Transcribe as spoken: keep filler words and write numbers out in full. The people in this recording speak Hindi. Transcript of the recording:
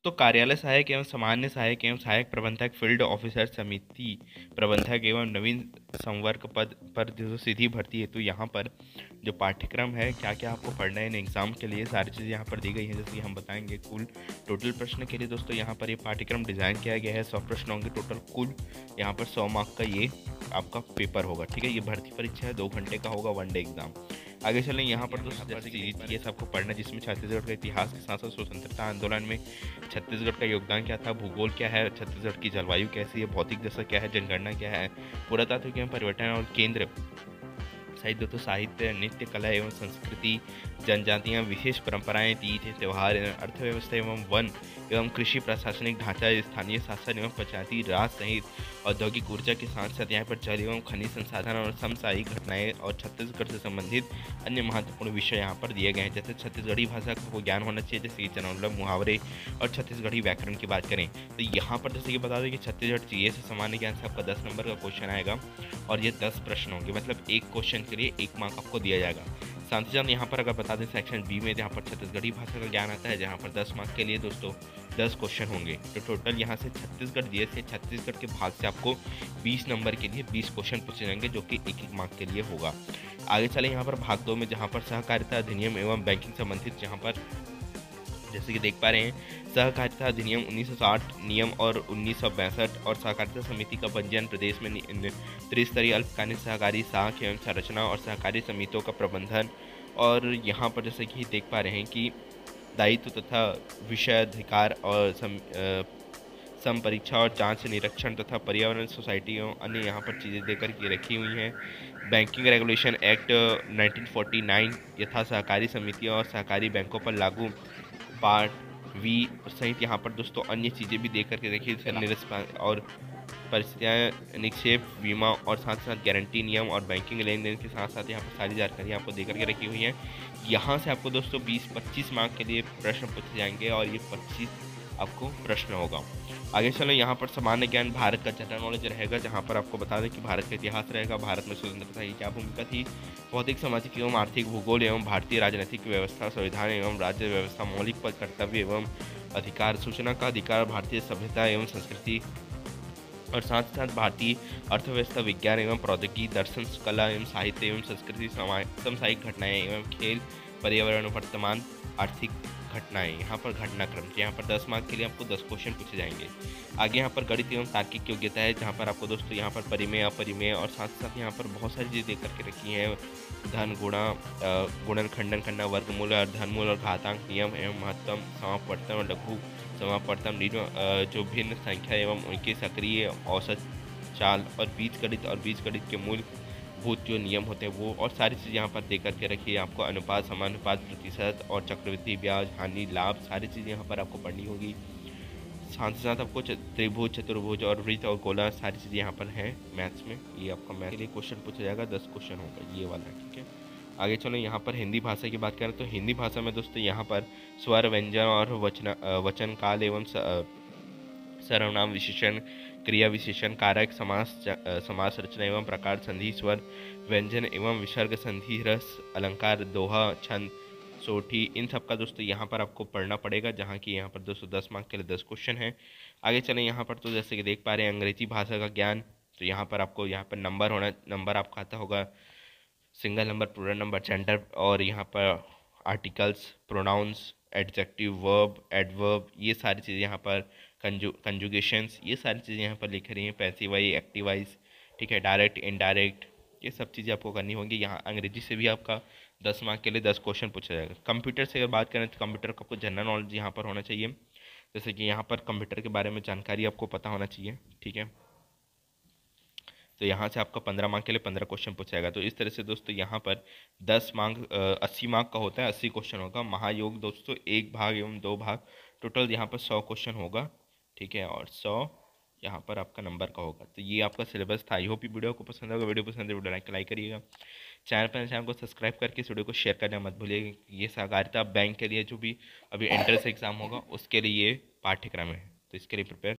तो कार्यालय सहायक एवं सामान्य सहायक एवं सहायक प्रबंधक, फील्ड ऑफिसर, समिति प्रबंधक एवं नवीन संवर्ग पद पर जो सीधी भर्ती है, तो यहाँ पर जो पाठ्यक्रम है, क्या क्या आपको पढ़ना है इन एग्ज़ाम के लिए, सारी चीज़ें यहाँ पर दी गई हैं। जैसे कि हम बताएंगे कुल टोटल प्रश्न के लिए दोस्तों यहाँ पर ये पाठ्यक्रम डिज़ाइन किया गया है। सौ प्रश्न होंगे टोटल, कुल यहाँ पर सौ मार्क का ये आपका पेपर होगा। ठीक है, ये भर्ती परीक्षा है, दो घंटे का होगा, वन डे एग्जाम। आगे चलें यहाँ पर दोस्तों, जैसे कि ये सबको पढ़ना, जिसमें छत्तीसगढ़ का इतिहास के साथ साथ स्वतंत्रता आंदोलन में छत्तीसगढ़ का योगदान क्या था, भूगोल क्या है, छत्तीसगढ़ की जलवायु कैसी है, भौतिक दशा क्या है, जनगणना क्या है, पुरातात्विक एवं परिवर्तन और केंद्र साहित्य, तो साहित्य, नृत्य, कला एवं संस्कृति, जनजातियाँ, विशेष परंपराएं, तीज त्यौहार, अर्थव्यवस्था एवं वन एवं कृषि, प्रशासनिक ढांचा, स्थानीय शासन एवं पंचायती राज सहित औद्योगिक ऊर्जा के साथ साथ यहाँ पर जल एवं खनिज संसाधन और समसामयिक घटनाएं और छत्तीसगढ़ से संबंधित अन्य महत्वपूर्ण विषय यहाँ पर दिए गए हैं। जैसे छत्तीसगढ़ी भाषा को ज्ञान होना चाहिए, जैसे कि जनौलम, मुहावरे और छत्तीसगढ़ी व्याकरण की बात करें तो यहाँ पर जैसे कि बता दें कि छत्तीसगढ़ जी से सामान्य ज्ञान से आपका दस नंबर का क्वेश्चन आएगा और ये दस प्रश्न होंगे, मतलब एक क्वेश्चन के लिए एक मार्क आपको दिया जाएगा। साथ ही साथ यहाँ पर अगर बता दें सेक्शन बी में जहाँ पर छत्तीसगढ़ी भाषा का ज्ञान आता है, जहाँ पर दस मार्क के लिए दोस्तों दस क्वेश्चन होंगे। तो टोटल यहाँ से छत्तीसगढ़ जीएस से छत्तीसगढ़ के भाग से आपको बीस नंबर के लिए बीस क्वेश्चन पूछे जाएंगे, जो कि एक एक मार्क के लिए होगा। आगे चले यहाँ पर भाग दो में, जहाँ पर सहकारिता अधिनियम एवं बैंकिंग संबंधित, जहाँ पर जैसे कि देख पा रहे हैं सहकारिता अधिनियम उन्नीस सौ साठ नियम और उन्नीस सौ पैंसठ और सहकारिता समिति का पंजीयन, प्रदेश में त्रिस्तरीय अल्पकालीन सहकारी शाख एवं संरचना और सहकारी समितियों का प्रबंधन। और यहाँ पर जैसे कि देख पा रहे हैं कि दायित्व तथा विषयाधिकार और सम सम परीक्षा और जांच निरीक्षण तथा पर्यावरण सोसाइटी एवं अन्य यहाँ पर चीज़ें देकर के रखी हुई हैं। Banking regulation act nineteen forty nine यथा सहकारी समितियों और सहकारी बैंकों पर लागू पार्ट वी सहित यहाँ पर दोस्तों अन्य चीज़ें भी देख करके देखिए, निरस्प और परिस्थितियाँ, निक्षेप, बीमा और साथ साथ गारंटी नियम और बैंकिंग लेन देन के साथ साथ यहाँ पर सारी जानकारी आपको दे करके रखी हुई है। यहाँ से आपको दोस्तों बीस पच्चीस मार्क के लिए प्रश्न पूछे जाएंगे और ये पच्चीस आपको प्रश्न होगा। आगे चलो यहाँ पर सामान्य ज्ञान, भारत का जनरल नॉलेज रहेगा, जहाँ पर आपको बता दें कि भारत का इतिहास रहेगा, भारत में स्वतंत्रता की क्या भूमिका थी, भौतिक, सामाजिक एवं आर्थिक, भूगोल एवं भारतीय राजनीतिक व्यवस्था, संविधान एवं राज्य व्यवस्था, मौलिक पद, कर्तव्य एवं अधिकार, सूचना का अधिकार, भारतीय सभ्यता एवं संस्कृति और साथ साथ भारतीय अर्थव्यवस्था, विज्ञान एवं प्रौद्योगिकी, दर्शन, कला एवं साहित्य एवं संस्कृति, समसामयिक घटनाएं एवं खेल, पर्यावरण, वर्तमान आर्थिक घटनाएं, यहाँ पर घटनाक्रम, यहाँ पर दस मार्क के लिए आपको दस क्वेश्चन पूछे जाएंगे। आगे यहाँ पर गणित एवं तार्किक योग्यता है, जहाँ पर आपको दोस्तों यहाँ पर परिमेय, अपरिमेय और साथ साथ यहाँ पर बहुत सारी चीज़ें दे करके रखी हैं, धन, गुणा, गुणन, खंडन करना, वर्गमूल और धनमूल और घातांक, नियम एवं महत्तम, समापवर्तन और लघु समापवर्तन, जो भिन्न संख्या एवं उनके सक्रिय औसत चाल और बीजगणित और बीजगणित के मूल भूत जो नियम होते हैं वो, और सारी चीज़ यहाँ पर दे करके रखिए। आपको अनुपात, समानुपात, प्रतिशत और चक्रवृद्धि ब्याज, हानि, लाभ, सारी चीज़ें यहाँ पर आपको पढ़नी होगी। साथ ही साथ आपको त्रिभुज, चतुर्भुज और वृत्त और गोला, सारी चीज़ें यहाँ पर हैं मैथ्स में। ये आपका मैथ के लिए क्वेश्चन पूछा जाएगा, दस क्वेश्चन होगा ये वाला, ठीक है। आगे चलो यहाँ पर हिंदी भाषा की बात करें तो हिंदी भाषा में दोस्तों यहाँ पर स्वर, व्यंजन और वचन वचन काल एवं सर्वनाम विशेषण, क्रिया विशेषण, कारक, समास, समास रचना एवं प्रकार, संधि, स्वर, व्यंजन एवं विसर्ग, संधि, रस, अलंकार, दोहा, छंद, सोठी, इन सब का दोस्तों यहाँ पर आपको पढ़ना पड़ेगा, जहाँ की यहाँ पर दोस्तों दस मार्क के लिए दस क्वेश्चन है। आगे चलें यहाँ पर तो जैसे कि देख पा रहे हैं अंग्रेजी भाषा का ज्ञान, तो यहाँ पर आपको यहाँ पर नंबर होना, नंबर आपका आता होगा single number, plural number, gender और यहाँ पर articles, pronouns, adjective, verb, adverb, ये सारी चीज़ें यहाँ पर, कंजू कंजुगेशंस, ये सारी चीज़ें यहाँ पर लिख रही हैं, पैसिवाइज, एक्टिवाइज, ठीक है, डायरेक्ट, इनडायरेक्ट, ये सब चीज़ें आपको करनी होंगी। यहाँ अंग्रेजी से भी आपका दस मार्क के लिए दस क्वेश्चन पूछा जाएगा। कंप्यूटर से अगर बात करें तो कंप्यूटर का आपको जनरल नॉलेज यहाँ पर होना चाहिए, जैसे कि यहाँ पर कंप्यूटर के बारे में जानकारी आपको पता होना चाहिए, ठीक है। तो यहाँ से आपका पंद्रह मार्क के लिए पंद्रह क्वेश्चन पूछाएगा। तो इस तरह से दोस्तों यहाँ पर दस मार्क अस्सी मार्क का होता है, अस्सी क्वेश्चन होगा। महायोग दोस्तों एक भाग एवं दो भाग, टोटल यहाँ पर सौ क्वेश्चन होगा, ठीक है, और सौ यहाँ पर आपका नंबर का होगा। तो ये आपका सिलेबस था। आई होप ये वीडियो को पसंद होगा। वीडियो पसंद है वीडियो लाइक लाइक करिएगा, चैनल पर चैनल को सब्सक्राइब करके इस वीडियो को शेयर करना मत भूलिएगा। ये सहकारिता बैंक के लिए जो भी अभी एंट्रेंस एग्जाम होगा उसके लिए ये पाठ्यक्रम है, तो इसके लिए प्रिपेयर